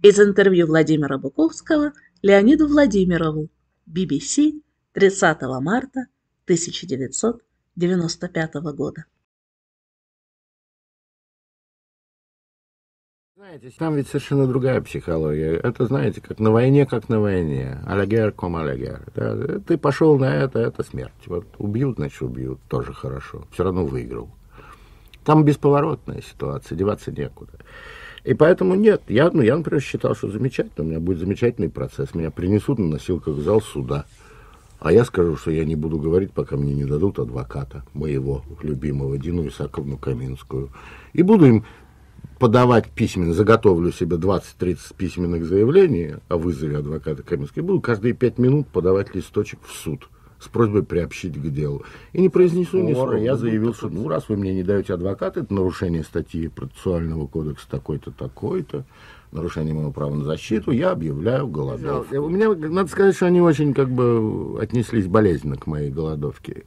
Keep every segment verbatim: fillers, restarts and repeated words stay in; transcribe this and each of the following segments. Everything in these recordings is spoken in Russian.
Из интервью Владимира Буковского Леониду Владимирову, би би си, тридцатого марта тысяча девятьсот девяносто пятого года. Знаете, там ведь совершенно другая психология. Это, знаете, как на войне, как на войне. Алягер ком алягер. Да, ты пошел на это, это смерть. Вот убьют, значит, убьют. Тоже хорошо. Все равно выиграл. Там бесповоротная ситуация, деваться некуда. И поэтому нет. Я, ну, я, например, считал, что замечательно. У меня будет замечательный процесс. Меня принесут на носилках в зал суда. А я скажу, что я не буду говорить, пока мне не дадут адвоката, моего любимого, Дину Исааковну Каминскую. И буду им подавать письменно, заготовлю себе двадцать-тридцать письменных заявлений о вызове адвоката Каминского, и буду каждые пять минут подавать листочек в суд с просьбой приобщить к делу. И не произнесу ни слова. Я заявил, что ну, раз вы мне не даете адвоката, это нарушение статьи процессуального кодекса такой-то, такой-то, нарушение моего права на защиту, я объявляю голодовку. У меня, надо сказать, что они очень как бы отнеслись болезненно к моей голодовке.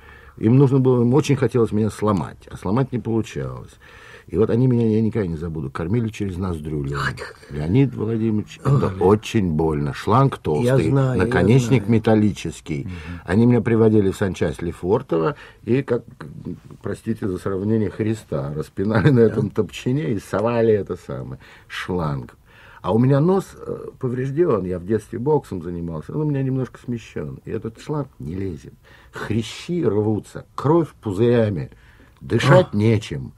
Им нужно было, им очень хотелось меня сломать, а сломать не получалось. И вот они меня, я никогда не забуду, кормили через ноздрю. Леонид Владимирович, это очень больно. Шланг толстый, знаю, наконечник металлический. Угу. Они меня приводили в санчасть Лефортово и, как, простите за сравнение, Христа распинали на этом топчине и совали это самое, шланг. А у меня нос поврежден, я в детстве боксом занимался, он у меня немножко смещен. И этот шланг не лезет. Хрящи рвутся, кровь пузырями, дышать а. нечем.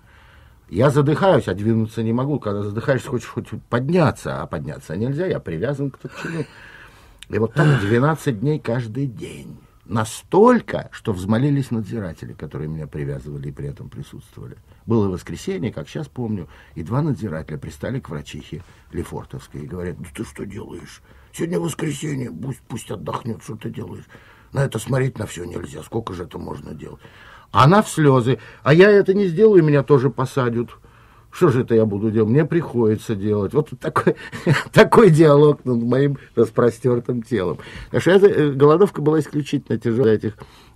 Я задыхаюсь, а двинуться не могу. Когда задыхаешься, хочешь хоть подняться, а подняться нельзя, я привязан к топчину. И вот так двенадцать дней каждый день. Настолько, что взмолились надзиратели, которые меня привязывали и при этом присутствовали. Было воскресенье, как сейчас помню, и два надзирателя пристали к врачихе Лефортовской и говорят: да ты что делаешь? Сегодня воскресенье, пусть, пусть отдохнет, что ты делаешь? На это смотреть на все нельзя, сколько же это можно делать? Она в слезы. А я это не сделаю, меня тоже посадят. Что же это я буду делать? Мне приходится делать. Вот такой, такой диалог над моим распростертым телом. Так что эта голодовка была исключительно тяжелая. Этих,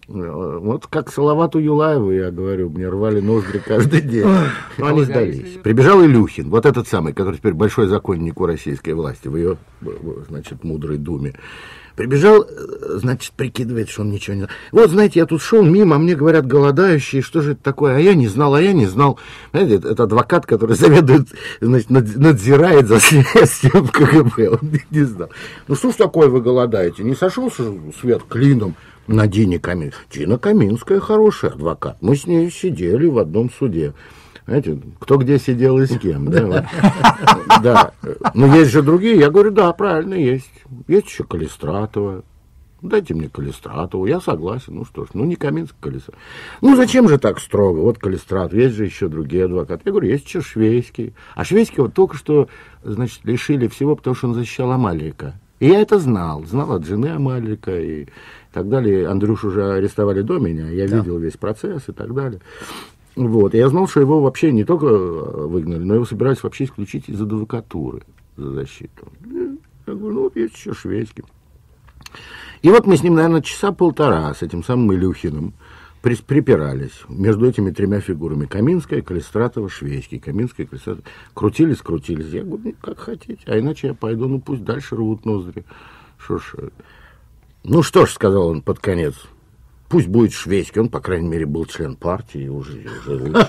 вот как Салавату Юлаеву, я говорю, мне рвали ноздри каждый день. Но они сдались. Прибежал Илюхин, вот этот самый, который теперь большой законник у российской власти, в ее, значит, мудрой думе. Прибежал, значит, прикидывает, что он ничего не знал. Вот, знаете, я тут шел мимо, а мне говорят голодающие, что же это такое? А я не знал, а я не знал. Знаете, это, это адвокат, который заведует, значит, надзирает за следствием в ка гэ бэ. Он не знал. Ну, что ж такое вы голодаете? Не сошелся свет клином на Дине Каминской? Дина Каминская хороший адвокат. Мы с ней сидели в одном суде. Знаете, кто где сидел и с кем, да? Вот. Да. Но есть же другие. Я говорю, да, правильно, есть. Есть еще Калистратова. Дайте мне Калистратову. Я согласен. Ну что ж, ну не Каминская, Калистратова. Ну зачем же так строго? Вот Калистратов. Есть же еще другие адвокаты. Я говорю, есть еще Швейский. А Швейского только что, значит, лишили всего, потому что он защищал Амалика. И я это знал. Знал от жены Амалика и так далее. Андрюшу уже арестовали до меня. Я да. видел весь процесс и так далее. Вот. И я знал, что его вообще не только выгнали, но его собирались вообще исключить из адвокатуры за защиту. Я говорю, ну вот есть еще Швейский. И вот мы с ним, наверное, часа полтора с этим самым Илюхиным припирались между этими тремя фигурами. Каминская, Калистратова, Швейский. Каминская, Калистратова. Крутились, крутились. Я говорю, ну, как хотите. А иначе я пойду, ну пусть дальше рвут ноздри. Что ж. Ну что ж, сказал он под конец. Пусть будет Швейский, он, по крайней мере, был член партии, уже, уже лучше.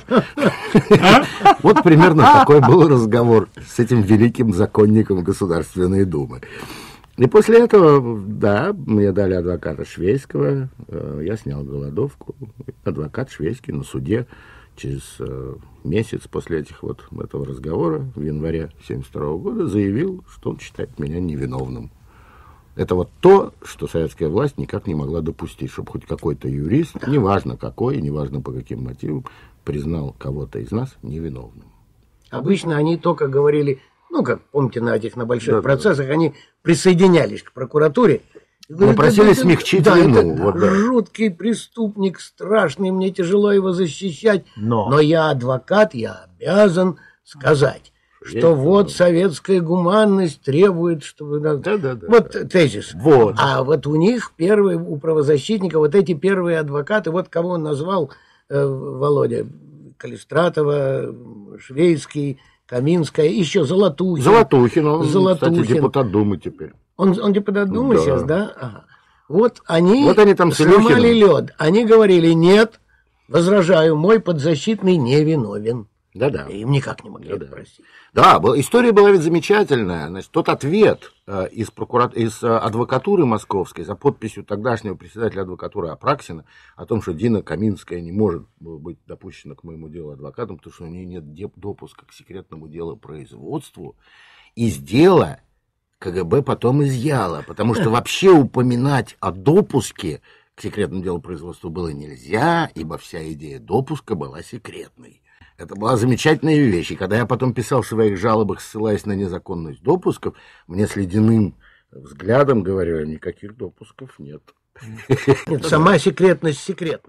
Вот примерно такой был разговор с этим великим законником Государственной Думы. И после этого, да, мне дали адвоката Швейского, я снял голодовку. Адвокат Швейский на суде через месяц после этих вот этого разговора в январе семьдесят второго года заявил, что он считает меня невиновным. Это вот то, что советская власть никак не могла допустить, чтобы хоть какой-то юрист, неважно какой, неважно по каким мотивам, признал кого-то из нас невиновным. Обычно они только говорили, ну, как помните, на этих, на больших да, процессах, да. они присоединялись к прокуратуре. Мы просили да, смягчить да, вину. Вот, да. Жуткий преступник, страшный, мне тяжело его защищать, но, но я адвокат, я обязан сказать. Что есть, вот советская гуманность требует, чтобы... Да, да, да, вот да. тезис. Вот. А вот у них первые, у правозащитников, вот эти первые адвокаты, вот кого он назвал, э, Володя, Калистратова, Швейский Каминская, еще Золотухин. Золотухин, он, Золотухин. кстати, депутат Думы теперь. Он, он депутат Думы да. сейчас, да? Ага. Вот они, вот они там сломали лед. Они говорили, нет, возражаю, мой подзащитный не виновен. Да-да. Им никак не могли Да-да. это простить. Да, история была ведь замечательная. Значит, тот ответ э, из, прокура... из э, адвокатуры московской за подписью тогдашнего председателя адвокатуры Апраксина о том, что Дина Каминская не может быть допущена к моему делу адвокатом, потому что у нее нет допуска к секретному делопроизводству, из дела КГБ потом изъяло, потому что вообще упоминать о допуске к секретному делопроизводству было нельзя, ибо вся идея допуска была секретной. Это была замечательная вещь. И когда я потом писал в своих жалобах, ссылаясь на незаконность допусков, мне с ледяным взглядом говорили, никаких допусков нет. Нет, сама секретность секретна.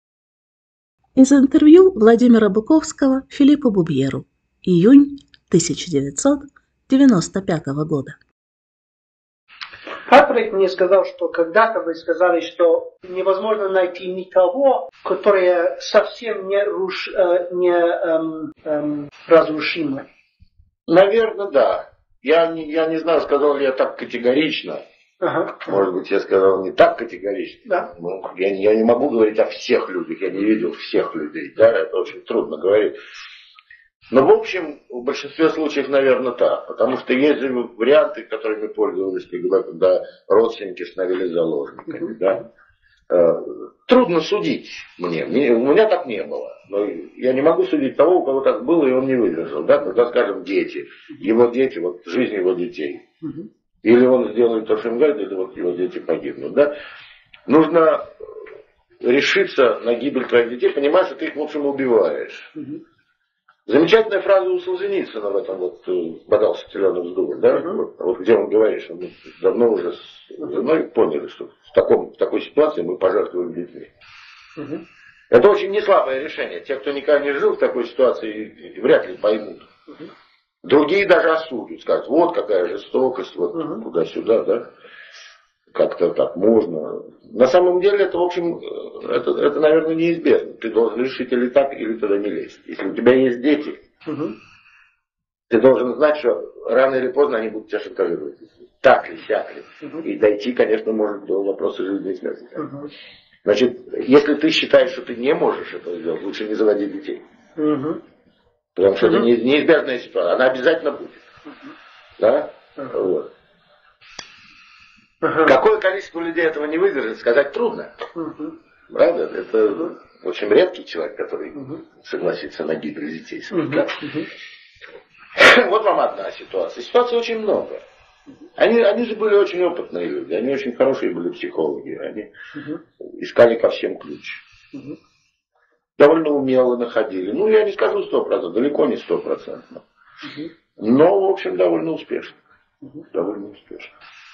Из интервью Владимира Буковского Филиппу Бубьеру. Июнь тысяча девятьсот девяносто пятого года. Харпрейт мне сказал, что когда-то вы сказали, что невозможно найти никого, который совсем не, руш, не эм, эм, разрушимый. Наверное, да. Я не, я не знаю, сказал ли я так категорично. Ага. Может быть, я сказал не так категорично. Да. Ну, я, я не могу говорить о всех людях. Я не видел всех людей. Да? Это очень трудно говорить. Но, в общем, в большинстве случаев, наверное, так. Потому что есть же варианты, которыми пользовались КГБ, когда родственники становились заложниками. Да? Трудно судить мне. У меня так не было. Но я не могу судить того, у кого так было, и он не выдержал. Да? Когда, скажем, дети. Его дети, вот жизнь его детей. Или он сделает то, что им говорят, или вот его дети погибнут. Да? Нужно решиться на гибель твоих детей, понимая, что ты их, в общем, убиваешь. Замечательная фраза у Солженицына в этом вот «Бодался теленок с дурой», да? Uh-huh. вот, вот где он говорит, что мы давно уже с женой поняли, что в, таком, в такой ситуации мы пожертвуем детьми. Uh-huh. Это очень неслабое решение. Те, кто никогда не жил в такой ситуации, вряд ли поймут. Uh-huh. Другие даже осудят, скажут, вот какая жестокость, вот uh-huh. туда-сюда, да? Как-то так можно. На самом деле это, в общем, это, это, наверное, неизбежно. Ты должен решить или так, или туда не лезть. Если у тебя есть дети, угу. ты должен знать, что рано или поздно они будут тебя шантажировать. Так ли, сяк ли. Угу. И дойти, конечно, может до вопроса жизни и смерти. Угу. Значит, если ты считаешь, что ты не можешь это сделать, лучше не заводи детей. Угу. Потому что угу. это неизбежная ситуация. Она обязательно будет. Угу. Да? Угу. Вот. Uh-huh. Какое количество людей этого не выдержит, сказать трудно. Uh-huh. Правда? Это uh-huh. очень редкий человек, который uh-huh. согласится на гибель детей своих. Uh-huh. Uh-huh. Вот вам одна ситуация. Ситуаций очень много. Uh-huh. Они, они же были очень опытные люди, они очень хорошие были психологи. Они uh-huh. искали ко всем ключ. Uh-huh. Довольно умело находили. Ну, я не скажу сто процентов, далеко не сто процентов. Uh-huh. Но, в общем, довольно успешно. Uh-huh. Довольно успешно.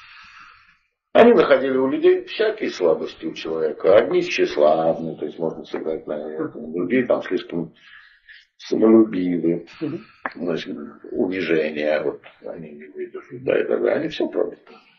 Они находили у людей всякие слабости у человека. Одни тщеславные, то есть можно сыграть на этом. Другие там слишком самолюбивые. Значит, унижение. Вот они не выдержат. Да, и так далее. Они все пробуют.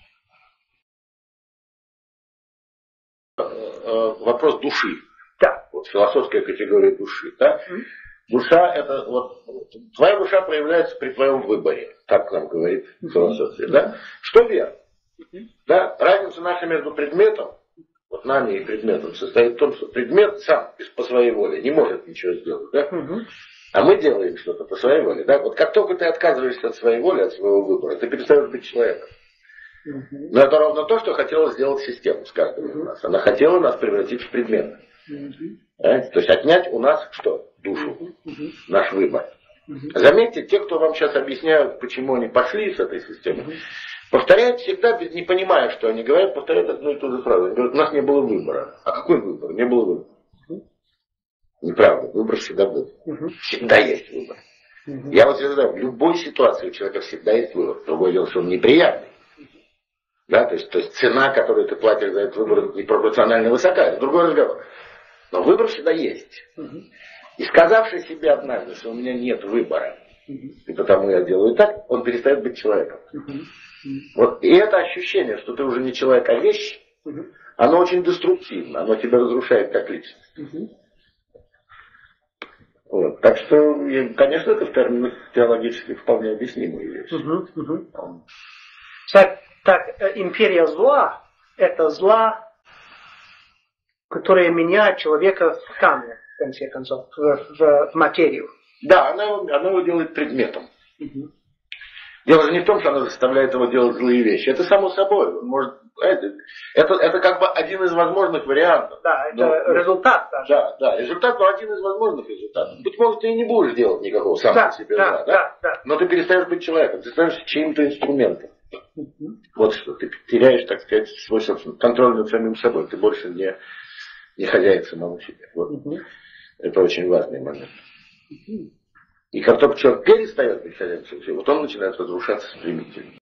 Вопрос души. Да. Вот философская категория души. Да? Душа это вот твоя душа проявляется при твоем выборе. Так нам говорит философия. Да? Что верно? Да, разница наша между предметом, вот нами и предметом, состоит в том, что предмет сам по своей воле не может ничего сделать, да? Угу. А мы делаем что-то по своей воле, да? Вот как только ты отказываешься от своей воли, от своего выбора, ты перестаешь быть человеком. Угу. Но это ровно то, что хотела сделать система с каждым из нас. Она хотела нас превратить в предмет. Угу. Да? То есть отнять у нас что? Душу. Угу. Наш выбор. Угу. Заметьте, те, кто вам сейчас объясняют, почему они пошли с этой системы, угу. повторяют всегда, не понимая, что они говорят, повторяют одну и ту же фразу. Они говорят, у нас не было выбора. А какой выбор? Не было выбора. Угу. Неправда. Выбор всегда был. Угу. Всегда есть выбор. Угу. Я вот всегда в любой ситуации у человека всегда есть выбор. Другое дело, что он неприятный. Да? То есть, то есть цена, которую ты платишь за этот выбор, непропорционально высока. Это другой разговор. Но выбор всегда есть. Угу. И сказавший себе однажды, что у меня нет выбора, угу. и потому я делаю так, он перестает быть человеком. Угу. Вот, и это ощущение, что ты уже не человек, а вещь, угу. оно очень деструктивно, оно тебя разрушает как личность. Угу. Вот. Так что, конечно, это в терминах теологически вполне объяснимая вещь. Угу, угу. Так, так, империя зла – это зла, которая меняет человека в камень, в конце концов, в, в материю. Да, она, она его делает предметом. Угу. Дело же не в том, что она заставляет его делать злые вещи. Это само собой. Он может, это, это, это как бы один из возможных вариантов. Да, это но, результат даже. Да, да, результат, но один из возможных результатов. Быть может, ты и не будешь делать никакого сам да, по себе. Да, да, да, да? Да. Но ты перестаешь быть человеком, ты становишься чьим-то инструментом. Угу. Вот что, ты теряешь, так сказать, свой собственный контроль над самим собой. Ты больше не, не хозяин самому себе. Вот. Угу. Это очень важный момент. Угу. И как только человек перестает быть хозяином, вот он начинает разрушаться стремительно.